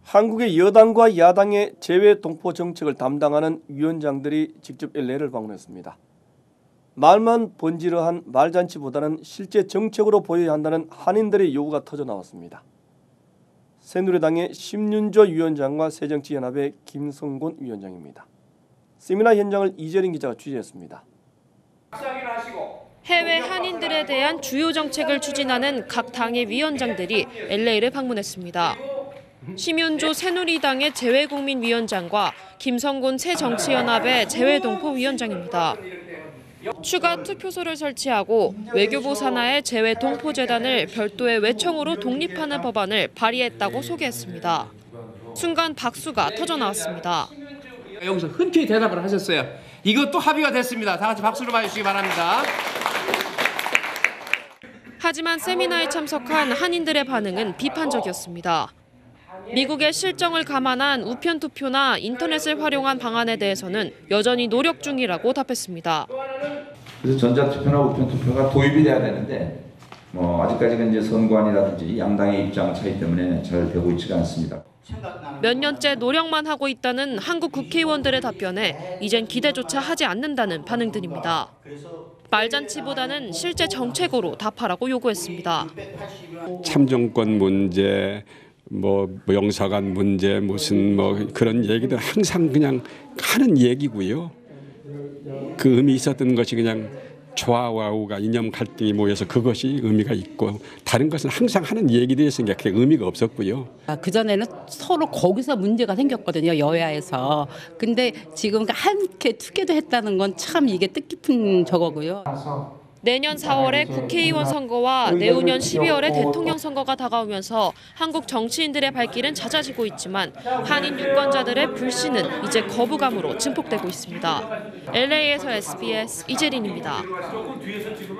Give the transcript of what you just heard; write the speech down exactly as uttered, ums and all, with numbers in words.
한국의 여당과 야당의 재외 동포 정책을 담당하는 위원장들이 직접 엘에이를 방문했습니다. 말만 번지르한 말잔치보다는 실제 정책으로 보여야 한다는 한인들의 요구가 터져나왔습니다. 새누리당의 심윤조 위원장과 새정치연합의 김성곤 위원장입니다. 세미나 현장을 이재린 기자가 취재했습니다. 해외 한인들에 대한 주요 정책을 추진하는 각 당의 위원장들이 엘에이를 방문했습니다. 심윤조 새누리당의 재외국민위원장과 김성곤 새정치연합의 재외동포위원장입니다. 추가 투표소를 설치하고 외교부 산하의 재외동포재단을 별도의 외청으로 독립하는 법안을 발의했다고 소개했습니다. 순간 박수가 터져나왔습니다. 여기서 흔쾌히 대답을 하셨어요. 이것도 합의가 됐습니다. 다 같이 박수를 봐주시기 바랍니다. 하지만 세미나에 참석한 한인들의 반응은 비판적이었습니다. 미국의 실정을 감안한 우편 투표나 인터넷을 활용한 방안에 대해서는 여전히 노력 중이라고 답했습니다. 그래서 전자투표나 우편투표가 도입이 돼야 되는데 뭐 아직까지는 이제 선관위라든지 양당의 입장 차이 때문에 잘 되고 있지가 않습니다. 몇 년째 노력만 하고 있다는 한국 국회의원들의 답변에 이젠 기대조차 하지 않는다는 반응들입니다. 말잔치보다는 실제 정책으로 답하라고 요구했습니다. 참정권 문제, 뭐 영사관 문제, 무슨 뭐 그런 얘기들 항상 그냥 하는 얘기고요. 그 의미 있었던 것이 그냥 좌와 우가 이념 갈등이 모여서 그것이 의미가 있고 다른 것은 항상 하는 얘기들이었으니까 그게 의미가 없었고요. 그전에는 서로 거기서 문제가 생겼거든요. 여야에서. 근데 지금 함께 투게더 했다는 건 참 이게 뜻깊은 저거고요. 내년 사월에 국회의원 선거와 내후년 십이월에 대통령 선거가 다가오면서 한국 정치인들의 발길은 잦아지고 있지만 한인 유권자들의 불신은 이제 거부감으로 증폭되고 있습니다. 엘에이에서 에스비에스 이재린입니다.